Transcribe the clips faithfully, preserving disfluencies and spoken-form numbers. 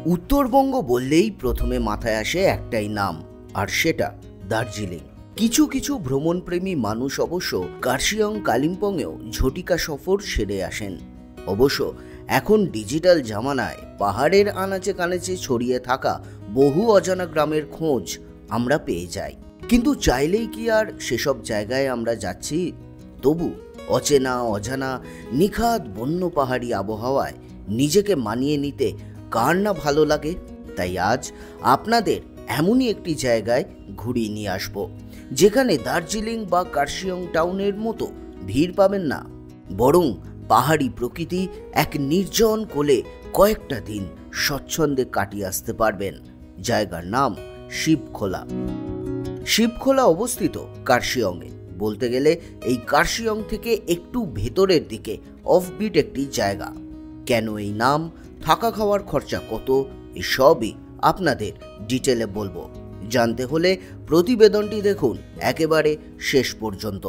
উত্তরবঙ্গ বললেই প্রথমে মাথায় আসে একটাই নাম, আর সেটা দার্জিলিং। কিছু কিছু ভ্রমণপ্রেমী মানুষ অবশ্য কার্শিয়ং কালিম্পংয়েও ঝটিকা সফর সেরে আসেন। অবশ্য এখন ডিজিটাল জামানায় পাহাড়ের আনাচে কানাচে ছড়িয়ে থাকা বহু অজানা গ্রামের খোঁজ আমরা পেয়ে যাই, কিন্তু চাইলেই কি আর সেসব জায়গায় আমরা যাচ্ছি? তবু অচেনা অজানা নিখাদ বন্য পাহাড়ি আবহাওয়ায় নিজেকে মানিয়ে নিতে কার না ভালো লাগে। তাই আজ আপনাদের এমনই একটি জায়গায় ঘুরিয়ে নিয়ে আসব, যেখানে দার্জিলিং বা কার্শিয়ং টাউনের মতো ভিড় পাবেন না, বরং পাহাড়ি প্রকৃতি এক নির্জন কোলে কয়েকটা দিন স্বচ্ছন্দে কাটিয়ে আসতে পারবেন। জায়গার নাম শিবখোলা। শিবখোলা অবস্থিত কার্শিয়ংয়ে। বলতে গেলে এই কার্শিয়ং থেকে একটু ভেতরের দিকে অফবিট একটি জায়গা। কেন এই নাম, থাকা খাওয়ার খরচা কত, এসবই আপনাদের ডিটেলে বলবো। জানতে হলে প্রতিবেদনটি দেখুন একেবারে শেষ পর্যন্ত।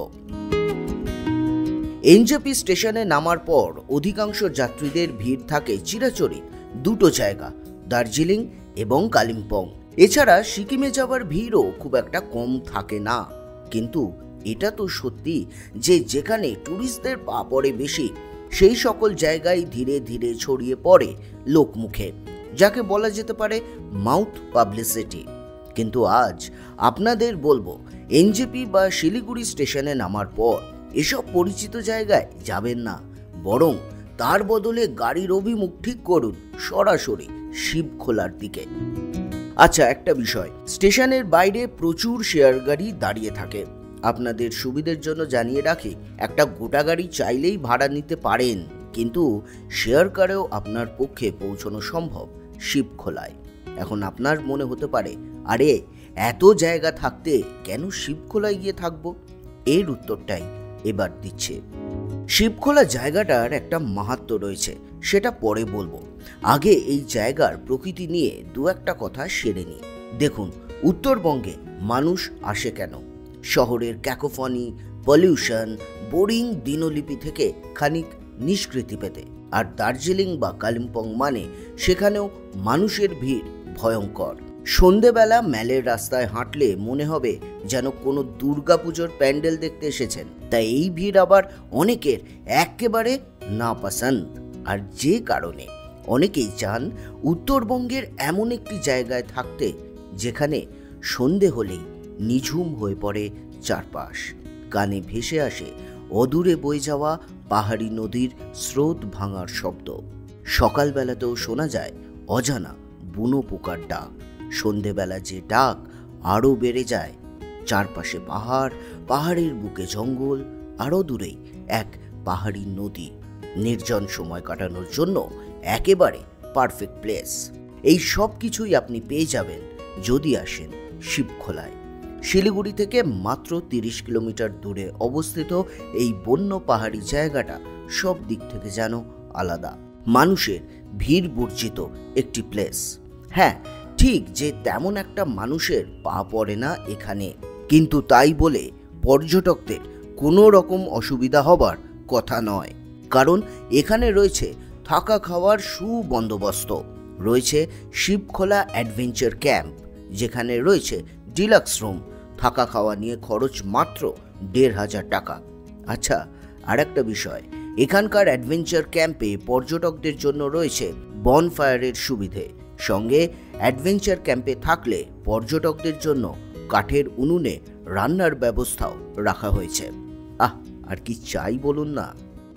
এনজেপি স্টেশনে নামার পর অধিকাংশ যাত্রীদের ভিড় থাকে চিরাচরিত দুটো জায়গা, দার্জিলিং এবং কালিম্পং। এছাড়া সিকিমে যাওয়ার ভিড়ও খুব একটা কম থাকে না। কিন্তু এটা তো সত্যি যে যেখানে ট্যুরিস্টদের পা পড়ে বেশি, সেই সকল জায়গায় ধীরে ধীরে ছড়িয়ে পড়ে লোকমুখে, যাকে বলা যেতে পারে মাউথ পাবলিসিটি। কিন্তু আজ আপনাদের বলবো, এনজেপি বা শিলিগুড়ি স্টেশনে নামার পর এসব পরিচিত জায়গায় যাবেন না, বরং তার বদলে গাড়ির অভিমুখ ঠিক করুন সরাসরি শিবখোলার দিকে। আচ্ছা, একটা বিষয়, স্টেশনের বাইরে প্রচুর শেয়ার গাড়ি দাঁড়িয়ে থাকে। আপনাদের সুবিধের জন্য জানিয়ে রাখি, একটা গোটা গাড়ি চাইলেই ভাড়া নিতে পারেন, কিন্তু শেয়ার কারেও আপনার পক্ষে পৌঁছানো সম্ভব শিবখোলায়। এখন আপনার মনে হতে পারে, আরে এত জায়গা থাকতে কেন শিবখোলায় গিয়ে থাকবো? এর উত্তরটাই এবার দিচ্ছে। শিবখোলা জায়গাটার একটা মাহাত্ম্য রয়েছে, সেটা পরে বলবো। আগে এই জায়গার প্রকৃতি নিয়ে দু একটা কথা সেরে নিই। দেখুন, উত্তরবঙ্গে মানুষ আসে কেন? শহরের ক্যাকোফনি, পলিউশন, বোরিং দিনলিপি থেকে খানিক নিষ্কৃতি পেতে। আর দার্জিলিং বা কালিম্পং মানে সেখানেও মানুষের ভিড় ভয়ঙ্কর। সন্ধেবেলা ম্যালের রাস্তায় হাঁটলে মনে হবে যেন কোনো দুর্গাপুজোর প্যান্ডেল দেখতে এসেছেন। তাই এই ভিড় আবার অনেকের একেবারে না পছন্দ, আর যে কারণে অনেকেই চান উত্তরবঙ্গের এমন একটি জায়গায় থাকতে যেখানে সন্ধে হলেই নিঝুম হয়ে পড়ে চারপাশ, কানে ভেসে আসে অদূরে বয়ে যাওয়া পাহাড়ি নদীর স্রোত ভাঙার শব্দ, সকালবেলাতেও শোনা যায় অজানা বুনো পোকার ডাক। সন্ধেবেলা যে ডাক আরও বেড়ে যায়। চারপাশে পাহাড়, পাহাড়ের বুকে জঙ্গল, আরও দূরেই এক পাহাড়ি নদী। নির্জন সময় কাটানোর জন্য একেবারে পারফেক্ট প্লেস। এই সব কিছুই আপনি পেয়ে যাবেন যদি আসেন শিবখোলায়। শিলিগুড়ি থেকে মাত্র তিরিশ কিলোমিটার দূরে অবস্থিত এই বন্য পাহাড়ি জায়গাটা সব দিক থেকে যেন আলাদা, মানুষের ভিড় বর্জিত একটি প্লেস। হ্যাঁ, ঠিক যে তেমন একটা মানুষের পা পড়ে না এখানে, কিন্তু তাই বলে পর্যটকদের কোনো রকম অসুবিধা হবার কথা নয়। কারণ এখানে রয়েছে থাকা খাওয়ার সুবন্দোবস্ত, রয়েছে শিবখোলা অ্যাডভেঞ্চার ক্যাম্প, যেখানে রয়েছে ডিলাক্স রুম। থাকা খাওয়া নিয়ে খরচ মাত্র দেড় হাজার টাকা। আচ্ছা, আর একটা বিষয়, এখানকার অ্যাডভেঞ্চার ক্যাম্পে পর্যটকদের জন্য রয়েছে বনফায়ারের সুবিধে। সঙ্গে অ্যাডভেঞ্চার ক্যাম্পে থাকলে পর্যটকদের জন্য কাঠের উনুনে রান্নার ব্যবস্থাও রাখা হয়েছে। আহ, আর কি চাই বলুন না।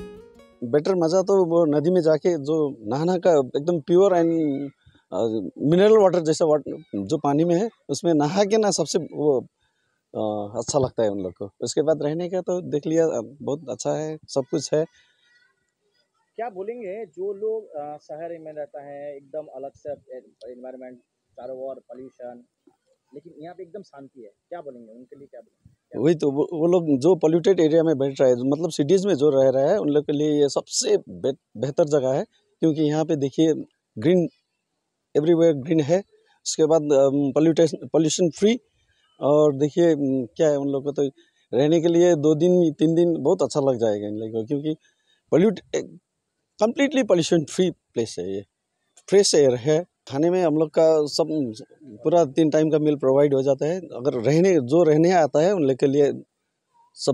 बेटर मज़ा तो वो नदी में जाके जो नहाना का एकदम प्योर एंड मिनरल वाटर जैसा वाटर जो पानी में है, उसमें नहा के ना सबसे वो आ, अच्छा लगता है उन लोग को। उसके बाद रहने का तो देख लिया, बहुत अच्छा है, सब कुछ है। क्या बोलेंगे जो लोग शहर में रहता है, एकदम अलग से एनवायरनमेंट, चारों ओर पोल्यूशन, लेकिन यहाँ पे एकदम शांति है, क्या बोलेंगे उनके लिए? क्या बोलेंगे? वही तो वो, वो लोग जो पोल्यूटेड एरिया में बैठ रहा है, मतलब सिटीज़ में जो रह रहा है, उन लोग के लिए ये सबसे बेहतर जगह है। क्योंकि यहाँ पे देखिए ग्रीन एवरीवेयर ग्रीन है। उसके बाद पोल्यूटेशन पोल्यूशन फ्री, और देखिए क्या है, उन लोग को तो रहने के लिए दो दिन तीन दिन बहुत अच्छा लग जाएगा इन लोगों को, क्योंकि pollute completely pollution free place है ये। फ्रेश एयर है, खाने में हम लोग का सब पूरा तीन टाइम का मील प्रोवाइड हो जाता है। अगर रहने जो रहने आता है उन लोग के लिए सब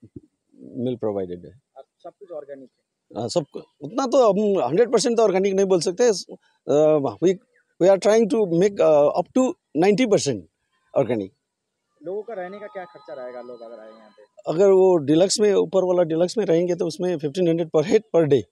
मील प्रोवाइडेड है। और सब कुछ ऑर्गेनिक है। हाँ, सब उतना तो हम हंड्रेड परसेंट तो ऑर्गेनिक नहीं बोल सकते। We we are trying to make up to ninety percent organic. लोगों का रहने का क्या खर्चा रहेगा लोग अगर आए यहाँ पे? अगर वो डिलक्स में ऊपर वाला डिलक्स में रहेंगे तो उसमें fifteen hundred per head per day,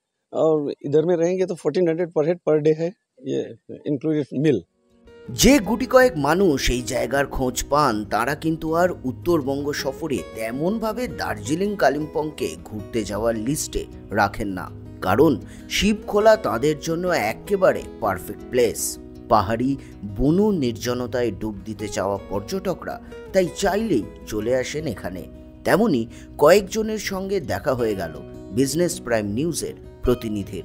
और इधर में रहेंगे तो fourteen hundred per head per day है, ये इंक्लूडेड मिल। যে গুটি কয়েক মানুষ এই জায়গার খোঁজ পান তারা কিন্তু আর উত্তরবঙ্গ সফরে তেমনভাবে দার্জিলিং কালিম্পংকে ঘুরতে যাওয়ার লিস্টে রাখেন না, কারণ শিবখোলা তাদের জন্য একেবারে পারফেক্ট প্লেস। পাহাড়ি বনু নির্জনতায় ডুব দিতে চাওয়া পর্যটকরা তাই চাইলেই চলে আসেন এখানে। তেমনি কয়েকজনের সঙ্গে দেখা হয়ে গেল বিজনেস প্রাইম নিউজের প্রতিনিধির।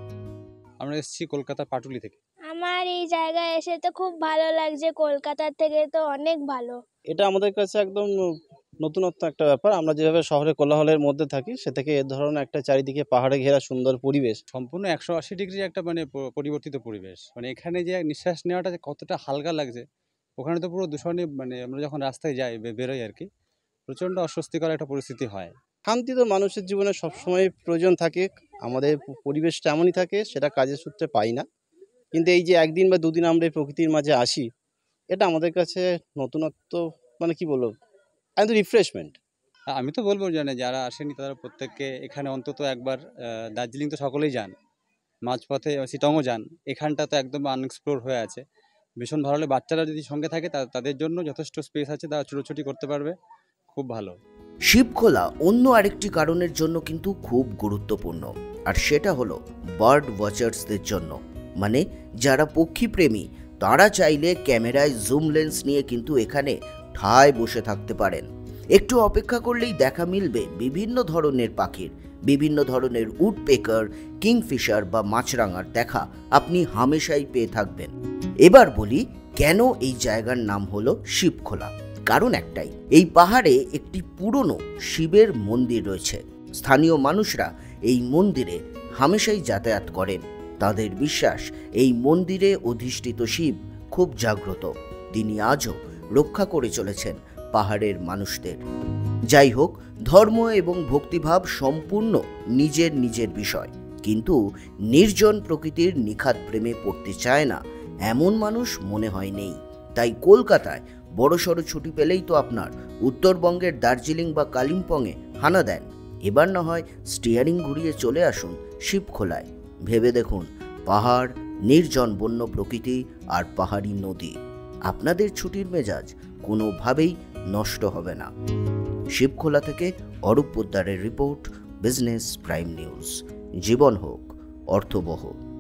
আমরা এসেছি কলকাতা পাটুলি থেকে। আমার এই জায়গায় এসে তো খুব ভালো লাগছে, কলকাতার থেকে তো অনেক ভালো। এটা আমাদের কাছে একদম নতুনত্ব একটা ব্যাপার। আমরা যেভাবে শহরে কোলাহলের মধ্যে থাকি সে থেকে এ ধরনের একটা চারিদিকে পাহাড়ে ঘেরা সুন্দর পরিবেশ, সম্পূর্ণ একশো আশি ডিগ্রি একটা মানে প- পরিবর্তিত পরিবেশ। মানে এখানে যে নিঃশ্বাস নেওয়াটা যে কতটা হালকা লাগছে, ওখানে তো পুরো দূষণে মানে আমরা যখন রাস্তায় যাই বে- বেরোই আর কি, প্রচণ্ড অস্বস্তিকর একটা পরিস্থিতি হয়। শান্তি তো মানুষের জীবনে সবসময় প্রয়োজন থাকে। আমাদের প- পরিবেশটা এমনই থাকে, সেটা কাজের সূত্রে পাই না, কিন্তু এই যে একদিন বা দুদিন আমরা এই প্রকৃতির মাঝে আসি, এটা আমাদের কাছে নতুনত্ব, মানে কি বলবো, একদম রিফ্রেশমেন্ট। আ- আমি তো বলবো জানে যারা আসেনি তারা প্রত্যেককে এখানে অন্তত একবার, আহ, দার্জিলিং তো সকলেই যান, মাঝপথে সিটংও যান, এখানটা তো একদম আনএক্সপ্লোর হয়ে আছে। ভীষণ ভালো লাগে। বাচ্চারা যদি সঙ্গে থাকে তা- তাদের জন্য যথেষ্ট স্পেস আছে, তারা ছুটোছুটি করতে পারবে, খুব ভালো। শিবখোলা অন্য আরেকটি কারণের জন্য কিন্তু খুব গুরুত্বপূর্ণ, আর সেটা হলো বার্ড ওয়াচার্সদের জন্য। মানে যারা পক্ষীপ্রেমী তারা চাইলে ক্যামেরায় জুম লেন্স নিয়ে কিন্তু এখানে ঠায় বসে থাকতে পারেন। একটু অপেক্ষা করলেই দেখা মিলবে বিভিন্ন ধরনের পাখির, বিভিন্ন ধরনের উডপেকার, কিংফিশার বা মাছরাঙার দেখা আপনি হামেশাই পেয়ে থাকবেন। এবার বলি কেন এই জায়গার নাম হলো শিবখোলা। কারণ একটাই, এই পাহাড়ে একটি পুরনো শিবের মন্দির রয়েছে। স্থানীয় মানুষরা এই মন্দিরে হামেশাই যাতায়াত করেন। তাদের বিশ্বাস এই মন্দিরে অধিষ্ঠিত শিব খুব জাগ্রত, তিনি আজও রক্ষা করে চলেছেন পাহাড়ের মানুষদের। যাই হোক, ধর্ম এবং ভক্তিভাব সম্পূর্ণ নিজের নিজের বিষয়, কিন্তু নির্জন প্রকৃতির নিখাত প্রেমে পড়তে চায় না এমন মানুষ মনে হয় নেই। তাই কলকাতায় বড়সড় ছুটি পেলেই তো আপনার উত্তরবঙ্গের দার্জিলিং বা কালিম্পংয়ে হানা দেন। এবার না হয় স্টিয়ারিং ঘুরিয়ে চলে আসুন শিবখোলায়। ভেবে দেখুন, পাহাড়, নির্জন বন্য প্রকৃতি আর পাহাড়ি নদী, আপনাদের ছুটির মেজাজ কোনোভাবেই নষ্ট হবে না। শিবখোলা থেকে অরূপ পোদ্দারের রিপোর্ট, বিজনেস প্রাইম নিউজ। জীবন হোক অর্থবহ।